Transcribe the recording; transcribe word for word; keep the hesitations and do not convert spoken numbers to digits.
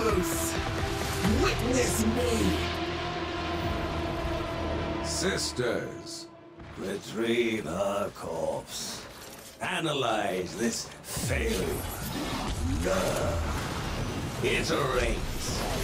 close. Witness me. Sisters, retrieve her corpse. Analyze this failure. It rates